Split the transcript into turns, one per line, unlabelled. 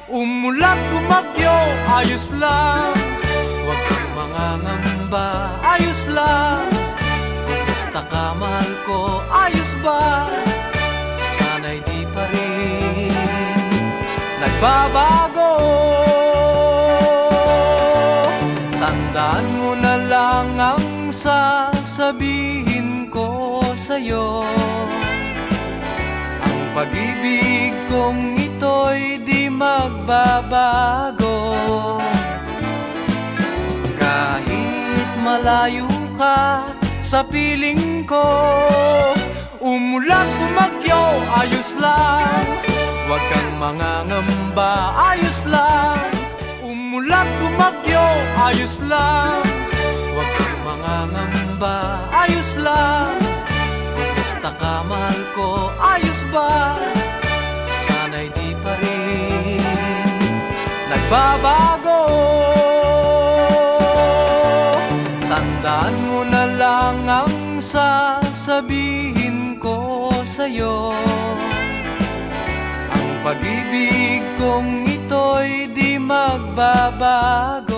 Umulan, bumagyo, ayos lang. Huwag kang mangangamba, ayos lang. Kumusta ka, mahal ko, ayos ba? Sana'y di pa rin nagbabago. Tandaan mo na lang ang sasabihin ko sa'yo. Ang pag-ibig kong ito'y di magbabago. Kahit malayo ka sa piling ko, umulan, bumagyo, ayos lang. Huwag kang mangangamba, ayos lang. Umulan, bumagyo, ayos lang. Huwag kang mangangamba, ayos lang. Kumusta ka, mahal ko, ayos ba? Sana'y di pa rin nagbabago. Tandaan mo na lang ang sasabihin ko sa'yo. Ang pag-ibig kong ito'y di magbabago.